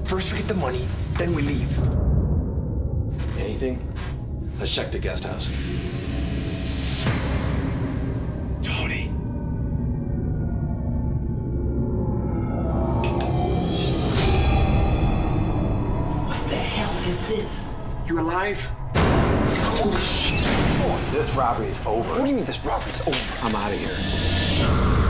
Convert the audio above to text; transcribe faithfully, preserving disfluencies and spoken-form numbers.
First we get the money, then we leave. Anything? Let's check the guest house. Tony. What the hell is this? You alive? Holy shit. This robbery is over. What do you mean this robbery's over? I'm out of here.